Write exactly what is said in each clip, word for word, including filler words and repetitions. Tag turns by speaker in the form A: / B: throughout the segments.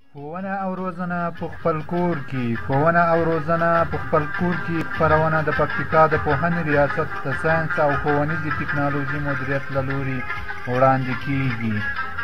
A: ښوونه او روزنه په خپل کور کې ښوونه او روزنه په خپل کور کې خپرونه د پکتیکا د پوهنې ریاست د ساینس او ښوونیزې ټکنالوژي مدیریت له لوري وړاندې کیږي.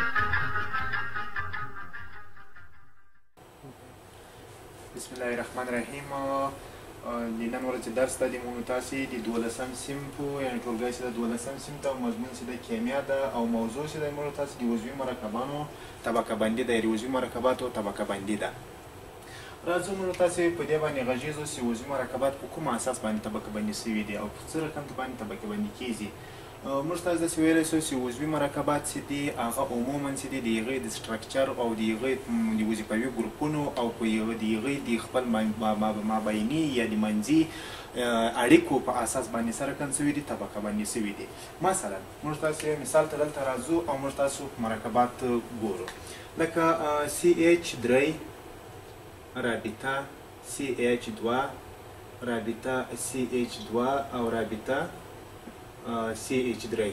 B: بسم الله الرحمن الرحیم. د نن ورځې درس د مونږ تاسې د دولسم صنف یعنې ټولګی چې د دولسم صنف ته مضمون چې د کیمیا ده او موضوع چې د مونږ تاسې د عضوي مرکبانو طبقه بندي ده، یعنې عضوي مرکباتو طبقه بندي ده. راځو مونږ تاسې په دې باندې غږیږو چې عضوي مرکبات په کوم اساس باندې طبقه بندي شوي دي او په څه رقم باندې طبقه بندي کیږي. موږ تاسو داسې ویلی شو چې عضوي مرکبات چې دي هغه عموما چې دي د هغې د سټرکچر او د هغې د وظیفوي ګروپونو او په د هغې د خپل مابیني یا د منځي اړیکو په اساس باندې سره کم شوي دي، طبقه بندي شوي دي. مثلا موږ تاسې مثال ته دلته راځو او موږ تاسو مرکبات ګورو لکه سی ایچ درې رابطه سی ایچ دوه رابطه سی ایچ دوه او رابطه سی ایچ درې.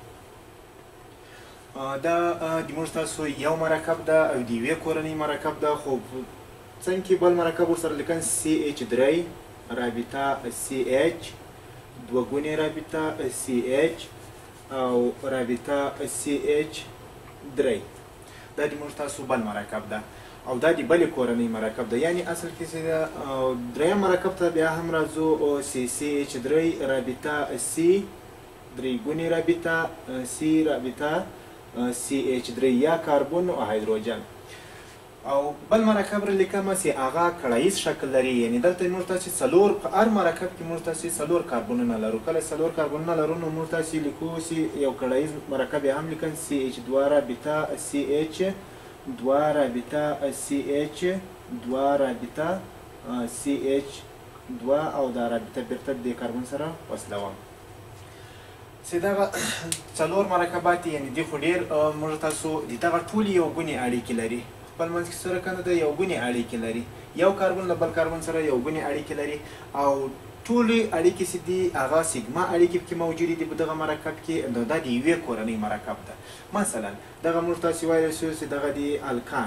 B: دا د موږ تاسو یو مرکب ده او د یوې کورنۍ مرکب ده، خو څنګه کې بل مرکب ورسره لیکن سی ایچ درې رابطه سی ایچ دوه ګونې رابطه سی ایچ او رابطه سی ایچ درې. دا د موږ تاسو بل مرکب ده او دا د بلې کورنۍ مرکب ده، یعنی اصل کې چې دریم مرکب ته بیا هم راځو سی سی ایچ درې رابطه سی درې ګونې رابطه سی رابطه سی ایچ درې یا کاربون او هایدروجن. او بل مرکب را لیکمه چې هغه کړاییز شکل لري، یعنی دلته موږ تاسې څلور په هر مرکب کې موږ تاسې څلور کاربونونه لرو. کله څلور کاربونونه لرو نو موږ تاسې لیکو چې یو کړاییز مرکب یې هم لیکن سی ایچ دوه رابطه سی ایچ دوه رابطه سی ایچ دوه رابطه سی ایچ دوه او دا رابطه بیرته د کاربون سره وصلوم. چې دغه څلور مرکبات یعنې دي خو ډېر موږ تاسو د دغه ټولې یو ګونې اړیکې لري، خپل منځ کې سره کنه د یو ګونې اړیکې لري، یو کاربن له بل کاربن سره یو ګونې اړیکې لري او ټولې اړیکې چې دي هغه سیګما اړیکې پکې موجودې دي په دغه مرکب کې. نو دا د یوې کورنۍ مرکب ده. مثلا دغه موږ تاسې ویلی شو چې دغه د الکان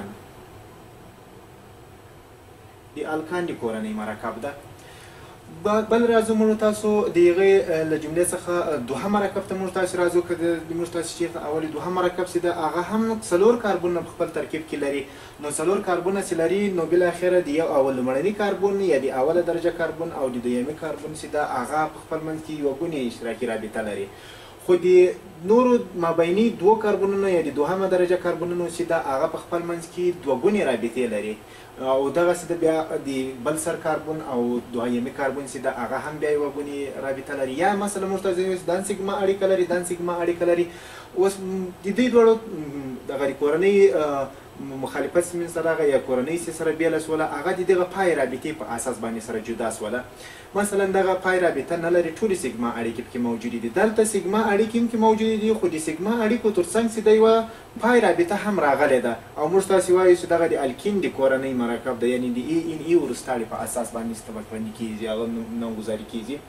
B: د الکان د کورنۍ مرکب ده. بل راځو موږ تاسو د هغې له جملې څخه دوهم مرکب ته موږ تاسې راځو که د موږ تاسې چېرته اولې دوهم مرکب چې ده هغه هم څلور کاربونونه په خپل ترکیب کې لري. نو څلور کاربونه چې لري نو بالاخره د یو اول لومړني کاربون یا د اوله درجه کاربون او د دویمي کاربون چې ده هغه په خپل منځ کې یوه ګونې اشتراکي رابطه لري. خو د نورو مابیني دوو کاربونونو یا د دوهمه درجه کاربونونو چې ده هغه په خپل منځ کې دوه ګونې رابطې لري او دغسې د بیا د بل سر کاربون او دویمي کاربون چې ده هغه هم بیا یوه ګونې رابطه لري. یا مثلا موږ ته دان سیګما اړیکه لري دان سیګما اړیکه لري. اوس د دې دواړو دغه د کورنۍ مخالفت سیمې سره هغه یا کورنۍ سي سره بېله سوله هغه د دغه پای رابطې په اساس باندې سره جدا سوله. مثلا دغه پای رابطه نه لري، ټولې سیګما اړیکې پکې موجودې دي. دلته سیګما اړیکې هم پکې موجودې دي خو د سیګما اړیکو تر څنګ چې د یوه پای رابطه هم راغلې ده او موږ تاسې وایو چې دغه د الکین د کورنۍ مرکب ده، یعنې د ای ان ای وروستاړي په اساس باندې طبقه بندي کېږي، هغه نومګذاري کېږي.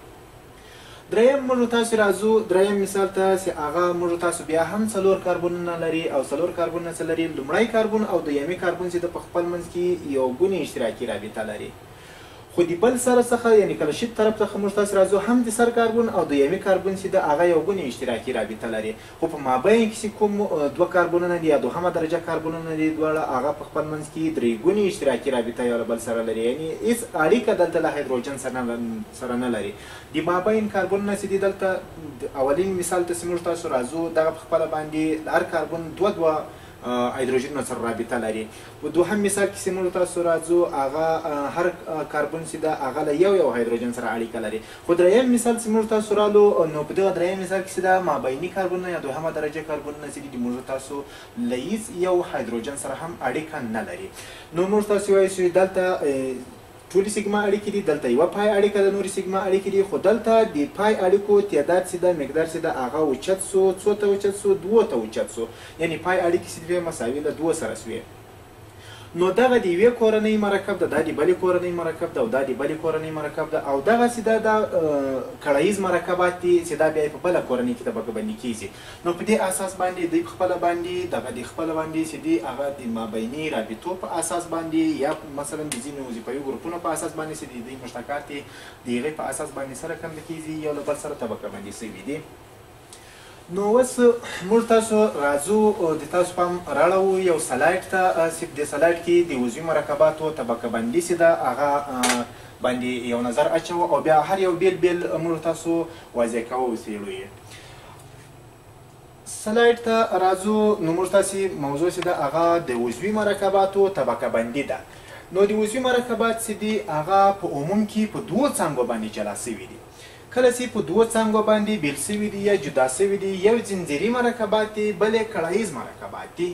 B: دریم موږ تاسو راځو دریم مثال ته چې هغه موږ تاسو بیا هم څلور کاربونونه لري او څلور کاربونونه څه لري؟ لومړی کاربون او دویمي کاربون چې د په خپل منځ کې یو ګونې اشتراکي رابطه لري. خو د بل سر څخه یعنې کلشیت طرف څخه موږ تاسو راځو هم د سر کاربون او دویمي کاربون چې د هغه یو ګونې اشتراکي رابطه لري. خو په مابین کې چې کوم دوه کاربونونه دي یا دوهمه درجه کاربونونه دي دواړه هغه په خپل منځ کې درې ګونې اشتراکي رابطه یو له بل سره لري، یعنې هېڅ اړیکه دلته له هایدروجن سره نه لري. د مابین کاربونونه چې دي دلته اولین مثال ته چې موږ تاسو راځو دغه په خپله باندې هر کاربون دوه دوه هایدروجنونه سره رابطه لري. په دوهم مثال کې چې موږ تاسو راځو هغه هر کاربون چې ده هغه له یو یو هایدروجن سره اړیکه لري. خو دریم مثال چې موږ تاسو رالو نو په دغه دریم مثال کې چې ده مابیني کاربونونه یا دوهمه درجه کاربونونه چې دي موږ تاسو له هېڅ یو هایدروجن سره هم اړیکه نه لري. نو موږ تاسو وایو چې دلته ټولې سیګما اړیکې دي، دلته یوه پای اړیکه ده، نورې سیګما اړیکې دي. خو دلته د پای اړیکو تعداد چې ده مقدار چې ده هغه اوچت سو، څو ته اوچت سو؟ دوو ته اوچت سو، یعنې پای اړیکې چې دوی مساوي له دوو سره سوې. نو دغه د یوې کورنۍ مرکب ده، دا د بلې کورنۍ مرکب ده او دا د بلې کورنۍ مرکب ده، او دغسې دا د کړهیز مرکبات دي چې دا بیا په بله کورنۍ کې طبقه بندي کېږي. نو په دې اساس باندې دوی په خپله باندې دغه د خپله باندې چې دي هغه د مابیني رابطو په اساس باندې یا مثلا د ځینو وظیفوي ګروپونو په اساس باندې چې د دوی مشتقات دي د هغې په اساس باندې سره کنده کېږي، یو له بل سره طبقه بندي شوي دي. نو اوس موږ تاسو راځو د تاسو پام راړو یو سلایډ ته چې د سلایډ کې د عضوي مرکباتو طبقه بندي چې ده هغه باندې یو نظر اچوو او بیا هر یو بیل بیل موږ تاسو واضح کوو څېړو یې. سلایډ ته راځو نو موږ تاسې موضوع چې ده هغه د عضوي مرکباتو طبقه بندي ده. نو د عضوي مرکبات چې دي هغه په عموم کې په دوو څانګو باندې جلا شوي دي. کله چې په دوو څانګو باندې بیل شوي دي یا جدا شوي دي، یو زنځیري مرکبات دي، بل کړهیز مرکبات دي.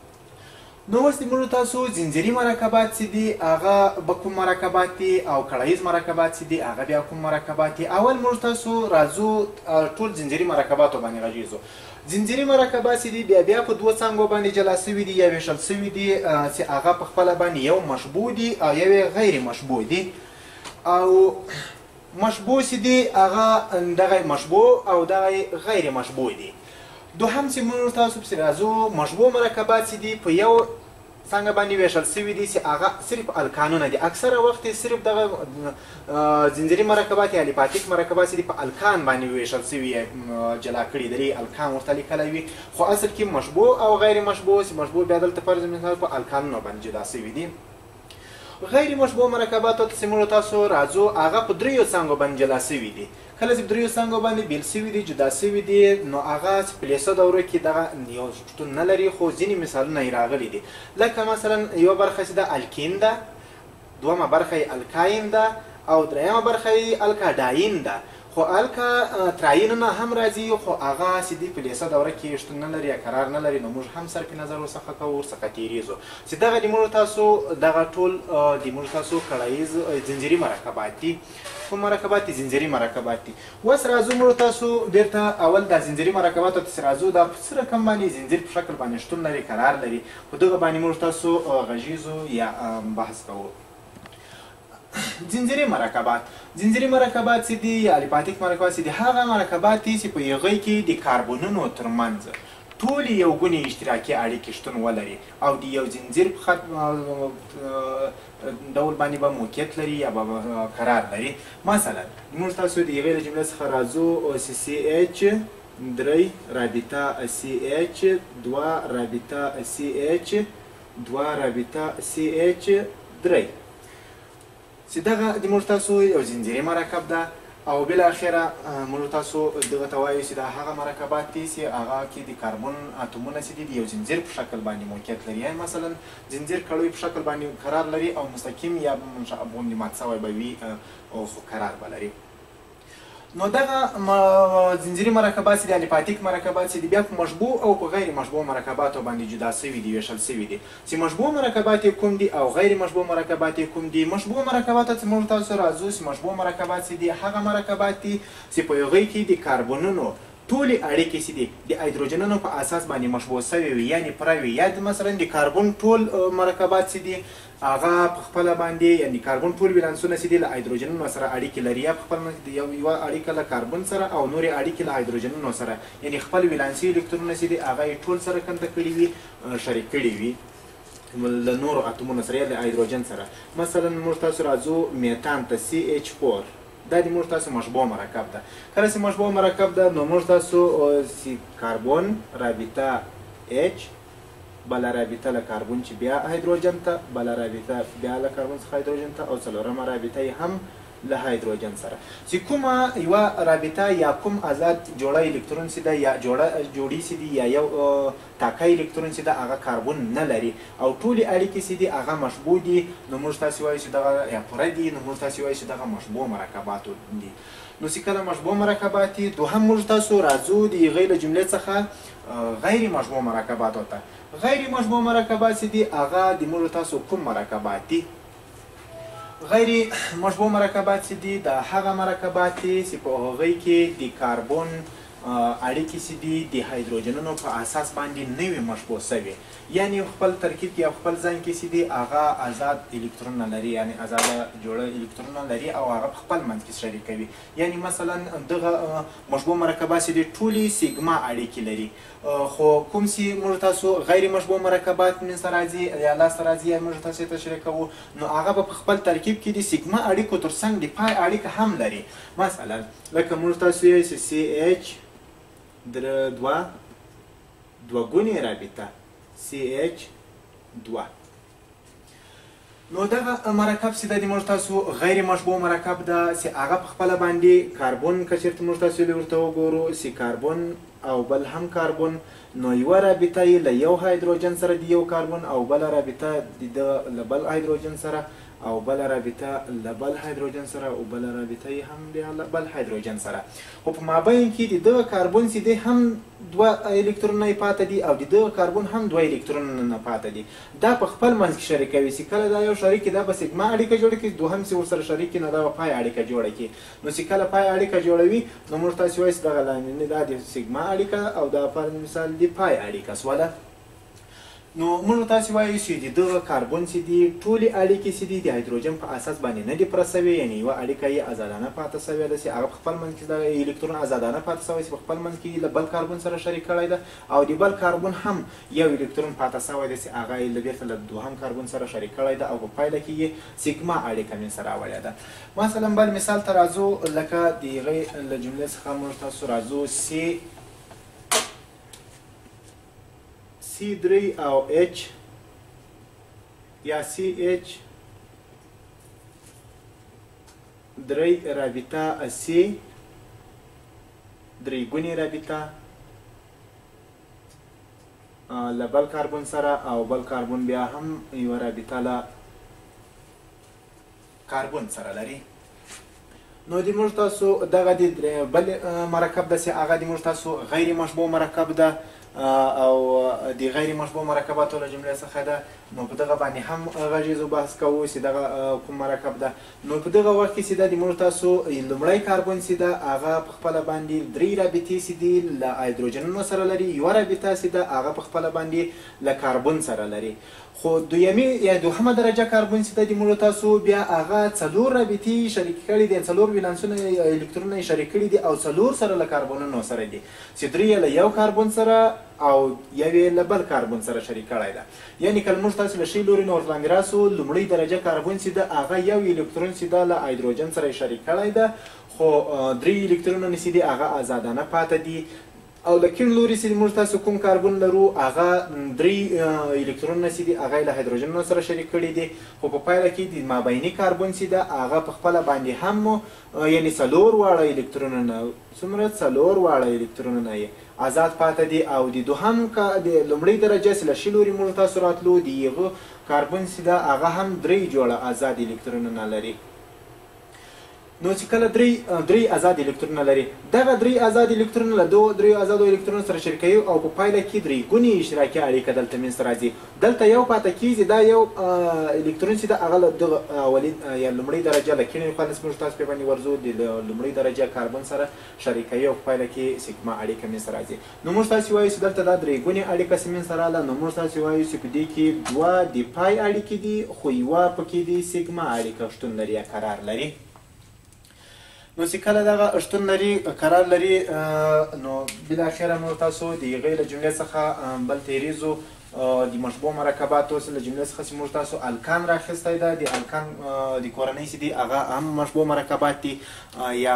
B: نو اوس موږ تاسو زنځیري مرکبات چې دي هغه به کوم مرکبات دي او کړهیز مرکبات چې دي هغه بیا کوم مرکبات دي. اول موږ تاسو راځو ټول زنځیري مرکباتو باندې غږیږو. زنځیري مرکبات چې دي بیا بیا په دوو څانګو باندې جلا شوي دي یا ویشل شوي دي چې هغه په خپله باندې یو مشبوع دي او یو غیر مشبوع دي. او مشبوع چې دي هغه دغه مشبوع او دغه غیر مشبوع دي. دوهم چې موږ تاسو پسې راځو، مشبوع مرکبات چې دي په یو څنګه باندې ویشل شوي دي چې هغه صرف الکانونه دي. اکثره وخت صرف دغه زنځیري مرکبات یا الیپاتیک مرکبات چې دي په الکان باندې ویشل شوي جلا کړي دي، الکان ورته لیکلی وي، خو اصل کې مشبوع او غیر مشبوع چې مشبوع بیا دلته فرض مثال په الکانونو باندې جدا شوي دي. غیر مشبوع مرکباتو ته چې موږ تاسو راځو هغه په دریو څانګو باندې جلا شوي دي. کله چې په دریو څانګو باندې بیل شوي دي، جدا شوي دي، نو هغه په لیسه دوره کې دغه یو شتون نه لري، خو ځینې مثالونه یې راغلي دي. لکه مثلا یوه برخه چې ده الکین ده، دویمه برخه یې الکاین ده او دریمه برخه یې الکاډاین ده. خو الکا تراینونه هم راځي، خو هغه چې دي په لیسه دوره کې شتون نه لري یا قرار نه لري، نو موږ هم صرف نظر ورڅخه کوو، ورڅخه تېرېږو چې دغه د موږ تاسو دغه ټول د موږ تاسو کړهیز زنځیري مرکبات دي. کوم مرکبات دي؟ زنځیري مرکبات دي. اوس راځو موږ تاسو بېرته اول د زنځیري مرکباتو ته راځو. دا په څه رقم باندې زنځیر په شکل باندې شتون لري، قرار لري، په دغه باندې موږ تاسو غږیږو یا بحث کوو. زنځیري مرکبات زنځیري مرکبات چې دي یا الیپاتیک مرکبات چې دي هغه مرکبات دي چې په هغوی کې د کاربونونو ترمنځ ټولې یو ګونې اشتراکي اړیکې شتون ولري او د یو زنځیر په خط ډول باندې به موقعیت لري یا به قرار لري. مثلا موږ تاسو د هغې له جملې څخه راځو سی سی ایچ درې رابطه سی ایچ دوه رابطه سی ایچ دوه رابطه سی ایچ درې چې دغه د موږ تاسو یو زنځیري مرکب ده. او بالاخره موږ تاسو دغه ته وایو چې دا هغه مرکبات دي چې هغه کې د کاربن اتومونه چې دي د یو زنځیر په شکل باندې موقعیت لري، یعنې مثلا زنځیر کړوی په شکل باندې قرار لري او مستقیم یا غوندې مات سوی به وي او قرار به لري. نو دغه زنځیري مرکبات چې دي الیپاتیک مرکبات چې دي بیا په مشبوع او په غیر مشبوع مرکباتو باندې جدا شوي دي، ویشل شوي دي. چې مشبوع مرکبات یې کوم دي او غیر مشبوع مرکبات یې کوم دي؟ مشبوع مرکباتو ته موږ تاسو راځو چې مشبوع مرکبات چې دي هغه مرکبات دي چې په هغوی کې د کاربونونو ټولې اړیکې چې دي د هایدروجنونو په اساس باندې مشبوع شوي وي، یعنې پوره وي. یا مثلا د کاربن ټول مرکبات چې دي هغه په خپله باندې یعنې کاربن ټول ولانسونه چې دي له هایدروجنونو سره اړیکې لري، یا په خپل یوه اړیکه له کاربن سره او نورې اړیکې له هایدروجنونو سره، یعنې خپل ولانسي الکترونونه چې دي هغه یې ټول سره کنده کړي وي، شریک کړي وي له نورو اتومونو سره یا د هایدروجن سره. مثلا موږ تاسو راځو میتان ته سی ایچ فور، دا د موږ تاسو مشبوع مرکب ده. کله چې مشبوع مرکب ده نو موږ تاسو کاربن رابطه اچ، بله رابطه له کاربن چې بیا هایدروجن ته، بله رابطه بیا له کاربن څخه هایدروجن ته، او څلورمه رابطه یې هم له هایدروجن سره. چې کومه یوه رابطه یا کوم آزاد جوړه الکترون چې ده یا جوړه جوړي چې دي یا یو ټاکه الکترون چې ده هغه کاربن نه لري او ټولې اړیکې چې دي هغه مشبوع دي، نو موږ تاسې وایو چې دغه یا پوره دي، نو موږ تاسې وایو چې دغه مشبوع مرکبات دي. نو چې کله مشبوع مرکبات دي، دوهم موږ تاسو راځو د هغې له جملې څخه غیر مشبوع مرکباتو ته. غیر مشبوع مرکبات چې دي هغه د موږ تاسو کوم مرکبات دي؟ غیر مشبوع مرکبات چې دي دا هغه مرکبات دي چې په هغوی کې د کاربن اړیکې چې دي د هایدروجنونو په اساس باندې نه وي مشبوع سوي، یعنې خپل ترکیب کې او خپل ځان کې چې دي هغه آزاد الکترونونه لري، یعنې ازاده جوړه الکترونونه لري او هغه په خپل منځ کې شریکوي. یعنې مثلا دغه مشبوع مرکبات چې دي ټولې سیګما اړیکې لري، خو کوم چې موږ تاسو غیر مشبوع مرکبات منځته راځي یا لاسته راځي یا موږ تاسو ته تشریح کوو، نو هغه به په خپل ترکیب کې د سیګما اړیکو ترڅنګ د پای اړیکه هم لري. مثلا لکه موږ تاسو یې سی ایچ در دوه دوه ګونې رابطه سی ایچ دوه. نو دغه مرکب چې د موږ تاسو غیر مشبوع مرکب ده چې هغه په خپله باندې کاربون که چېرته موږ تاسو ورته وګورو سی کاربون او بل هم کاربون، نو یوه رابطه یې له یو هایدروجن سره د یو کاربون او بله رابطه د له بل هایدروجن سره او بل رابطه له بل هایدروجن سره او بل رابطه یې هم د بل هایدروجن سره. خو په مابین کې د دغه کاربون چې دی هم دوه الکترونونه پاته دي او د دغه کاربون هم دوه الکترونونه پاته دي. دا په خپل منځ کې شریکوي چې کله دا یو شریک دا به سیګما اړیکه جوړه کړي، دوهم چې ورسره شریک نه دا به پای اړیکه جوړه کړي. نو چې کله پای اړیکه جوړوي نو موږ تاسو وایو چې دغه لاندې دا د سیګما اړیکه او دا پر مثال د پای اړیکه سوله. نو موږ تاسو وایو چې د دغه کاربون چې دي ټولې اړیکې چې دي د هایدروجن په اساس باندې نه دي پوره سوې، یعنې یوه اړیکه یې ازادانه پاته سوې ده چې هغه په خپل منځ کې د الکترون ازادانه پاته سوی چې په خپل منځ کې له بل کاربون سره شریک کړی ده، او د بل کاربون هم یو الکترون پاته سوی ده چې هغه یې بېرته له دوهم کاربون سره شریک کړی ده او په پایله کې یې سیګما اړیکه منځته راوړې ده. مثلا بل مثال ته راځو، لکه د هغې له جملې څخه موږ تاسو راځو سی سی درې او اچ یا سی ایچ درې رابطه سی درې ګونې رابطه له بل کاربون سره او بل کاربون بیا هم یوه رابطه له کاربون سره لري. نو د موږ تاسو دغه د بل مرکب ده چې هغه د موږ تاسو غیر مشبوع مرکب ده او د غیر مشبوع مرکباتو له جملې څخه ده. نو په دغه باندې هم غږیزو بحث کوو چې دغه کوم مرکب ده. نو په دغه وخت کې چې ده د موږ تاسو لومړی کاربون چې ده هغه په خپله باندې درې رابطې چې دي له هایدروجنونو سره لري، یوه رابطه چې ده هغه په خپله باندې له کاربون سره لري. خو دویمې یا دوهمه درجه کاربون چې ده د موږ تاسو بیا هغه څلور رابطې شریک کړي دي، څلور ولانسونه الکترونونه یې شریک کړي دي او څلور سره له کاربونونو سره دي چې درې یې له یو کاربون سره او یو یې له بل کاربون سره شریک کړی ده. یعنې کله موږ تاسو له ښي لوري نه ورته لاندې راسو، لومړی درجه کاربون چې ده هغه یو الکترون چې ده له هایدروجن سره یې شریک کړی ده، خو درې الکترونونه چې دي هغه ازادانه پاته دي. او له کیڼ لوري چې موږ تاسو کوم کاربون لرو هغه درې الکترونونه چې دي هغه یې له هایدروجنونو سره شریک کړي دي، خو په پایله کې د مابیني کاربون چې ده هغه په خپله باندې هم یعنې څلور واړه الکترونونه څومره څلور واړه الکترونونه یې آزاد پاته دي. او د دوهم د لومړۍ درجه چې له ښي لوري موږ تاسو راتلو د هغه کاربون چې ده هغه هم درې جوړه آزاد الکترونونه لري. نو چې کله درې درې آزاد الکترونونه لري، دغه درې آزاد الکترونونه له دغو درېو آزادو الکترونو سره شریکوي او په پایله کې درې ګونې اشتراکي اړیکه دلته منځته راځي. دلته یو پاته کېږي، دا یو الکترون چې ده هغه له دغه اولي یا لومړۍ درجه له کیڼې خوا نسبت موږ تاسو پرې باندې ورځو د لومړۍ درجه کاربن سره شریکوي او په پایله کې سیګما اړیکه منځته راځي. نو موږ تاسو وایو چې دلته دا درې ګونې اړیکه چې منځته راغله، نو موږ تاسو وایو چې په دې کې دوه د پای اړیکې دي، خو یوه پکې د سیګما اړیکه شتون لري یا قرار لري. نو چې کله دغه شتون لري قرار لري، نو بالاخره موږ تاسو د هغې له جملې څخه بل تیریزو د مشبوع مرکباتو له جملې څخه چې موږ تاسو الکان راخیستی ده. د الکان د کورنۍ چې دي هغه هم مشبوع مرکبات دي یا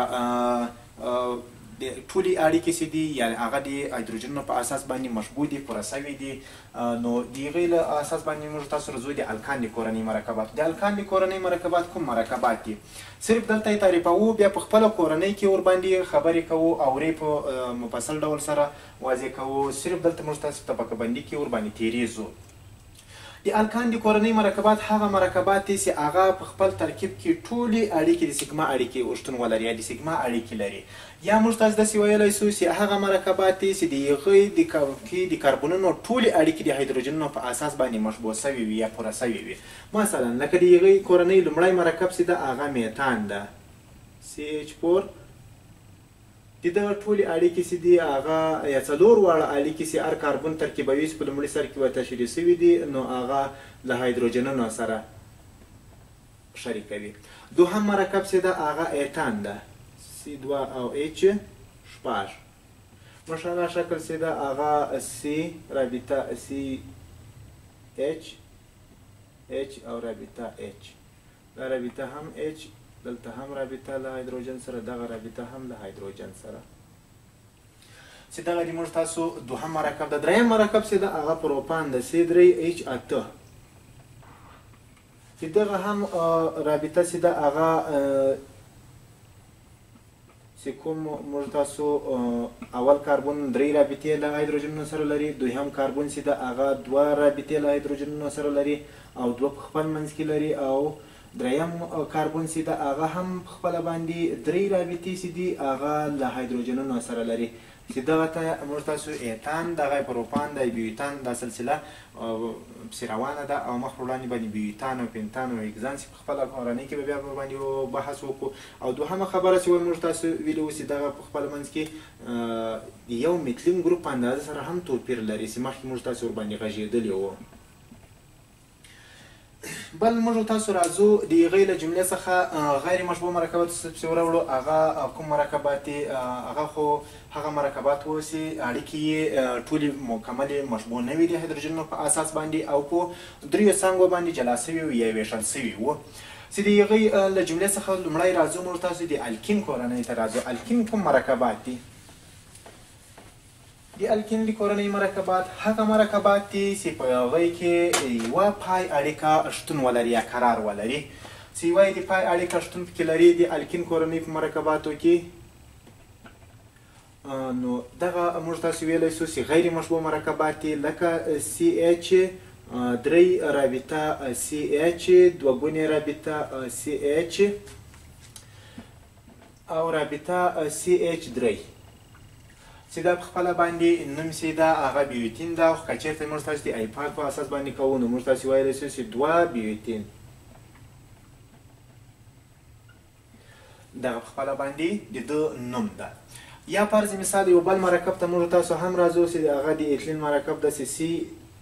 B: د ټولې اړیکې چې دي یعنې هغه د هایدروجنونو په اساس باندې مشبوع دي، پوره سوي دي. نو د هغې له اساس باندې موږ تاسو رځو د الکان د کورنۍ مرکبات. د الکان د کورنۍ مرکبات کوم مرکبات دي؟ صرف دلته یې تعریفوو، بیا په خپله کورنۍ کې ورباندې خبرې کوو او ورې په مفصل ډول سره واضح کوو. صرف دلته موږ تاسو طبقه بندي کې ورباندې تیریږو. د الکان د کورنۍ مرکبات هغه مرکبات دي چې هغه په خپل ترکیب کې ټولې اړیکې د سیګما اړیکې شتون ولري یا د سیګما اړیکې لري. یا موږ تاسو داسې ویلی سو چې هغه مرکبات دي چې د هغې د کاربونونو ټولې اړیکې د هایدروجنونو په اساس باندې مشبوع سوي وي یا پوره سوي وي. مثلا لکه د هغې کورنۍ لومړی مرکب چې ده هغه میتان ده، سی ایچ فور د دغه ټولې اړیکې چې دي هغه یا څلور واړه اړیکې چې هر کاربن ترکیبوي چې په لومړي سر کې ورته تشریح شوي دي نو هغه له هایدروجنونو سره شریکوي. دوهم مرکب چې ده هغه ایتان ده، سی دوه او اچ شپږ. مشابه شکل چې ده هغه سی رابطه سی اچ اچ او رابطه اچ. دا رابطه هم اچ، دلته هم رابطه له هایدروجن سره، دغه رابطه هم له هایدروجن سره. چې دغه د موږ تاسو دوهم مرکب ده. دریم مرکب چې ده هغه پروپان ده، سی درې اچ اته. چې دغه هم رابطه چې ده هغه چې کوم موږ تاسو اول کاربن درې رابطې له هایدروجنونو سره لري، دویم کاربن چې ده هغه دوه رابطې له هایدروجنونو سره لري او دوه په خپل منځ کې لري، او دریم کاربن چې ده هغه هم په خپله باندې درې رابطې چې دي هغه له هایدروجنونو سره لري. چې دغه ته موږ تاسو ایتان، دغه پروپان دی، بیوتان دا سلسله پسې روانه ده او مخ په وړاندې باندې بیوتان او پنتان او هکسان چې په خپله کورنۍ کې به بیا باندې بحث وکړو. او دوهمه خبره چې موږ تاسو ویلي وو چې دغه په خپل منځ کې د یو میتلین ګروپ په اندازه سره هم توپیر لري چې مخکې موږ تاسو ورباندې غږېدلي وو. بل موږ تاسو راځو د هغې له جملې څخه غیر مشبوع مرکبات پسې وراوړو. هغه کوم مرکبات دي؟ هغه خو هغه مرکبات وو چې اړیکې یې ټولې مکملې مشبوع نه وي د هایدروجنونو په اساس باندې او په دریو څانګو باندې جلا سوي وو یا ویشل سوي وو. چې د هغې له جملې څخه لومړی راځو موږ تاسو د الکین کورنۍ ته راځو. الکین کوم مرکبات دي؟ د الکین د کورنۍ مرکبات هغه مرکبات دي چې په هغوی کې یوه پای اړیکه شتون ولري یا قرار ولري. چې یوه یې د پای اړیکه شتون پکې لري د الکین کورنۍ په مرکباتو کې، نو دغه موږ تاسو ویلی سو چې غیر مشبوع مرکبات دي لکه سی اچ درې رابطه سی اچ، دوه ګونې رابطه سی اچ او رابطه سی اچ درې. چې دا په خپله باندې نوم چې ده هغه بیوتین ده، خو که چېرته موږ تاسو د ایپاد په اساس باندې کوو نو موږ تاسو ویلی سو چې دوه بیوتین دغه په خپله باندې د ده نوم ده. یا فرض مثال یو بل مرکب ته موږ تاسو هم راځو چې هغه د ایتلین مرکب ده چې سی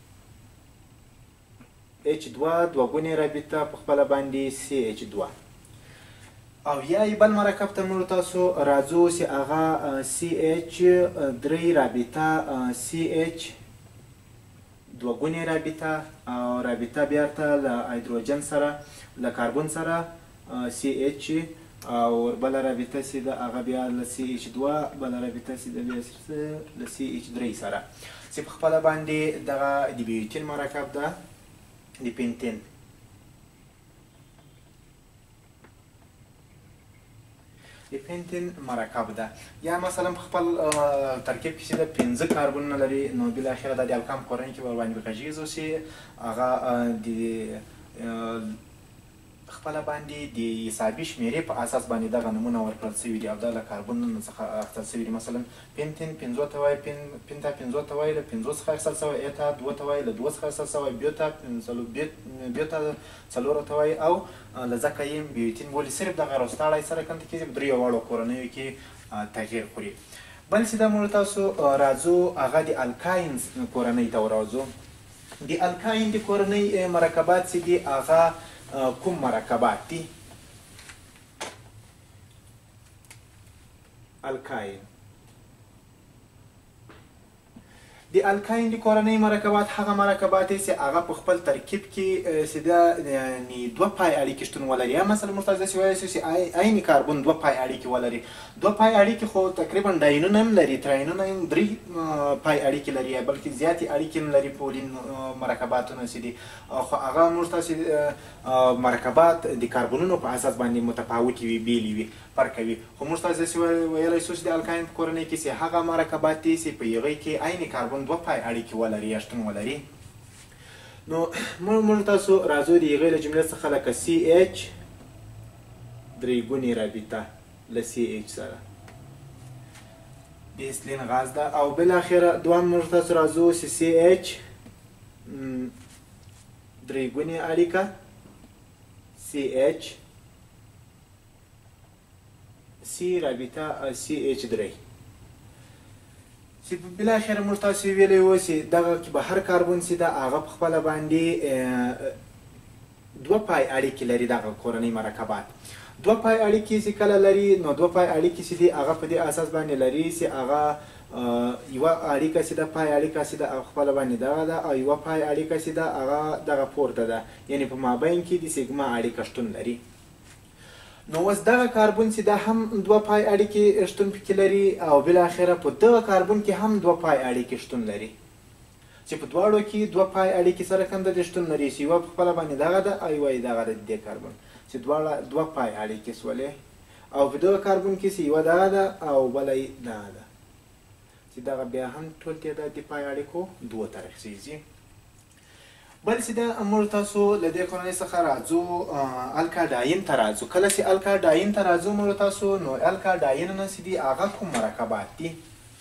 B: اچ دوه، دوه ګونې رابطه په خپله باندې سی اچ دوه. او یا بل مرکب ته موږ تاسو راځو چې هغه سی اچ درې رابطه سی اچ دوه ګونې رابطه او رابطه بیا ورته له هایدروجن سره له کاربن سره سی اچ او بله رابطه چې ده هغه بیا له سی اچ دوه، بله رابطه چې ده بیا له سی اچ درې سره، چې په خپله باندې دغه د بیوتین مرکب ده د پنتین. د پنتین مرکب ده. یا مثلا په خپل ترکیب کې چې ده پنځه کاربنونه لري نو بالاخره دا د الکان کورنۍ کې ورباندې غږیږو چې هغه د خپله باندې د حسابي شمېرې په اساس باندې دغه نومونه ورکړل سوي دي او دا له کاربنونو څخه اخیستل سوي دي. مثلا پنتین پنځو ته وایي، پنتا پنځو ته وایي له پنځو څخه اخیستل سوی، ایتا دوه ته وایي له دوه څخه اخیستل سوی، بیوتا بیوتا څلورو ته وایي او له ځکه یې بیوتین بولي. صرف دغه راوستاړی سره کنته کېږي په دریو واړو کورنیو کې تغییر خوري. بل چې دا موږ تاسو راځو هغه د الکاین کورنۍ ته ورځو. د الکاین د کورنۍ مرکبات چې دي هغه کوم مرکبات دي؟ الکاین د الکاین د کورنۍ مرکبات هغه مرکبات دي چې هغه په خپل ترکیب کې چې ده یعنې دوه پای اړیکې شتون ولري. یا مثلا موږ تاسو داسې ویلی سو چې عین کاربن دوه پای اړیکې ولري. دوه پای اړیکې خو تقریبا ډاینونه هم لري، تراینونه هم درې پای اړیکې لري بلکې زیاتې اړیکې هم لري پولین مرکباتونه چې دي. خو هغه موږ تاسو مرکبات د کاربنونو په اساس باندې متفاوتې وي، بیلې وي، فرق کوي. خو موږ تاسو داسې ویلی سو چې د الکاین په کورنۍ کې چې هغه مرکبات دي چې په هغوی کې عین کاربن دوه پای اړیکې ولري یا شتون ولري. نو موږ تاسو راځو د هغې له جملې څخه لکه سی اچ درې ګونې رابطه له سی اچ سره د ایسلین غاز ده. او بالاخره دوهم موږ تاسو راځو چې سی اچ درې ګونې اړیکه سی اچ سی رابطه سی اچ درې چې بالاخره موږ تاسو ویلی وو چې دغه کې به هر کاربن چې ده هغه په خپله باندې دوه پای اړیکې لري دغه کورنۍ مرکبات. دوه پای اړیکې چې کله لري نو دوه پای اړیکې چې دي هغه په دې اساس باندې لري چې هغه یوه اړیکه چې ده پای اړیکه چې ده هغه خپله باندې دغه ده او یوه پای اړیکه چې ده هغه دغه پورته ده، یعنې په مابین کې د سیګما اړیکه شتون لري. نو اوس دغه کاربن چې ده هم دوه پای اړیکې شتون پکې لري او بالاخره په دغه کاربن کې هم دوه پای اړیکې شتون لري چې په دواړو کې دوه پای اړیکې سره کوم د شتون لري چې یوه په خپله باندې دغه ده او یوه یې دغه ده د دې کاربن چې دواړه دوه پای اړیکې سولې او په دغه کاربن کې چې یوه دغه ده او بله یې دغه ده چې دغه بیا هم ټول تعداد د پای اړیکو دوه ته رسېږي. بل چې ده موږ تاسو له دې کورنۍ څخه راځو الکاډاین ته راځو. کله چې الکاډاین ته راځو موږ تاسو نو الکاډاینونه چې دي هغه کوم مرکبات دي؟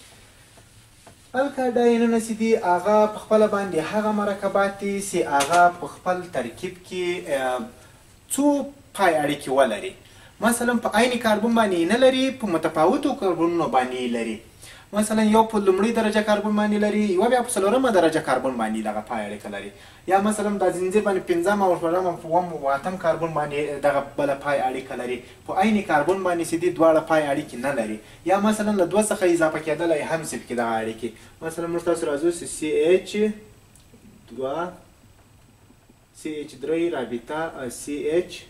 B: الکاډاینونه چې دي هغه په خپله باندې هغه مرکبات دي چې هغه په خپل ترکیب کې څو پای اړیکې ولري. مثلا په عین کاربن باندې نه لري، په متفاوتو کاربنونو باندې لري. مثلا یو په لومړۍ درجه کاربن باندې لري، یوه بیا په څلورمه درجه کاربن باندې دغه پای اړیکه لري، یا مثلا د زنځیر باندې پنځم او شپږم او اووم او اتم کاربن باندې دغه بله پای اړیکه لري. په عین کاربن باندې چې دي دواړه پای اړیکې نه لري، یا مثلا له دوه څخه اضافه کېدلی هم چې پکې دغه اړیکې. مثلا موږ تاسو راځو چې سی ایچ دوه سی ایچ درې رابطه سی ایچ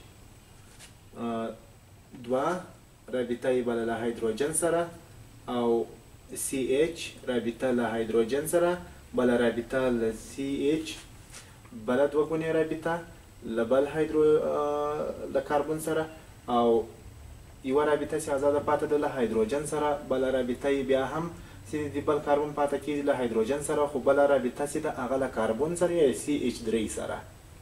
B: دوه رابطه یې بله له هایدروجن سره او سی ایچ رابطه له هایدروجن سره، بله رابطه له سی ایچ بله دوه ګونې رابطه له بل هایدرو له کاربن سره او یوه رابطه چې ازاده پاته ده له هایدروجن سره، بله رابطه یې بیا هم چې د بل کاربن پاته کېږي له هایدروجن سره، خو بله رابطه چې ده هغه له کاربن سره یا سی ایچ درې سره.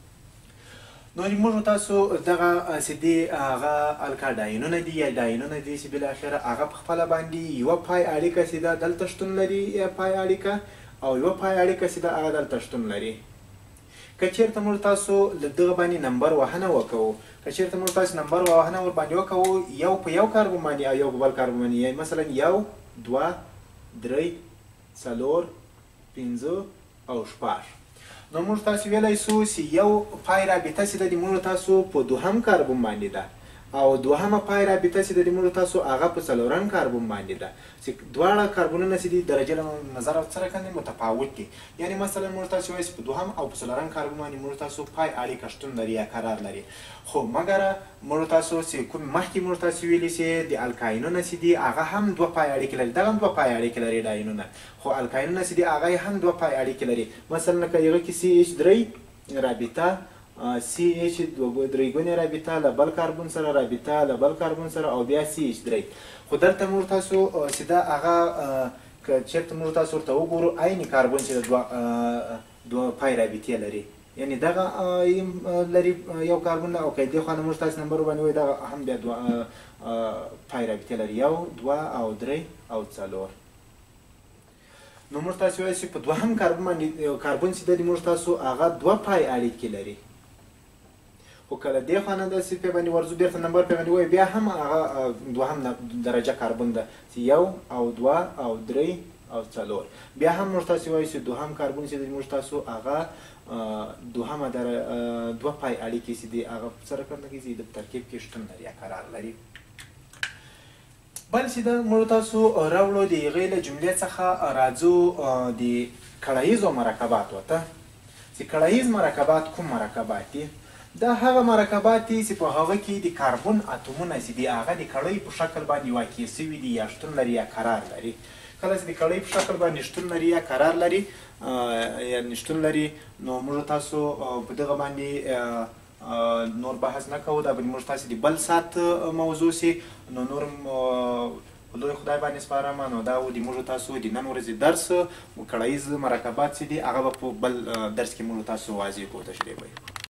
B: نو موږ تاسو دغه چې دي هغه الکاډاینونه دي یا ډاینونه دي چې بالاخره هغه په خپله باندې یوه پای اړیکه چې ده دلته شتون لري پای اړیکه او یوه پای اړیکه چې ده هغه دلته شتون لري. که چېرته موږ تاسو له دغه باندې نمبر وهنه وکوو، که چېرته موږ تاسو نمبر وهنه ورباندې وکوو یو په یو کاربن باندې او یو په بل کاربن باندې، یعنې مثلا یو دوه درې څلور پنځه او شپږ، نو موږ تاسو ویلی سو چې یو پای رابطه چې ده د موږ تاسو په دوهم کاربن باندې ده او دوهمه پای رابطه چې ده د موږ تاسو هغه په څلورم کاربن باندې ده، چې دواړه کاربنونه چې دي درجه له نظره سره کوم متفاوت دي. یعنې مثلا موږ تاسو وایي چې په دوهم او په څلورم کاربن باندې موږ تاسو پای اړیکه شتون لري یا قرار لري، خو مګر موږ تاسو چې کوم مخکې موږ تاسو ویلي چې د الکاینونه چې دي هغه هم دوه پای اړیکې لري، دغه هم دوه پای اړیکې لري ډاینونه، خو الکاینونه چې دي هغه هم دوه پای اړیکې لري. مثلا لکه هغه کې سی ایچ درې رابطه سی ایچ درې ګونې رابطه له بل کاربن سره، رابطه له بل کاربن سره او بیا سی ایچ درې. خو دلته موږ تاسو چې دا هغه که چېرته موږ تاسو ورته وګورو عین کاربن چې دوه دوه پای رابطې لري، یعنې دغه لري یو کاربن او که دې خوا نه موږ تاسو نمبر وباندې وایي دغه هم بیا دوه پای رابطې لري، یو دوه او درې او څلور. نو موږ تاسو وایي چې په دوهم کاربن باندې کاربن چې دی موږ تاسو هغه دوه پای اړیکې لري، خو کله دې خوا نه داسې پې باندې ورځو بېرته نمبر پې باندې وایي بیا هم هغه دوهم درجه کاربن ده چې یو او دوه او درې او څلور. بیا هم موږ تاسو وایي چې دوهم کاربن چې دی موږ تاسو هغه دوهمه دوه پای اړیکې چې دي هغه سره کوم کېږي د ترکیب کې شتون لري یا قرار لري. بل چې ده موږ تاسو راوړو د هغې له جملې څخه راځو د کړاییزو مرکباتو ته چې کړاییز مرکبات کوم مرکبات دي؟ دا هغه مرکبات دي چې په هغه کې د کاربن اتومونه چې دي هغه د کړۍ په شکل باندې واقع سوي دي یا شتون لري یا قرار لري. کله چې د کړۍ په شکل باندې شتون لري یا قرار لري یا شتون لري نو موږ تاسو په دغه باندې نور بحث نه کوو، دا به موږ تاسو د بل ساعت موضوع سي. نو نور لوی خدای باندې سپارم، نو دا و د موږ تاسو د نن ورځې درس کړاییز مرکبات چې دي هغه به په بل درس کې موږ تاسو واضح کو تشریح کوو.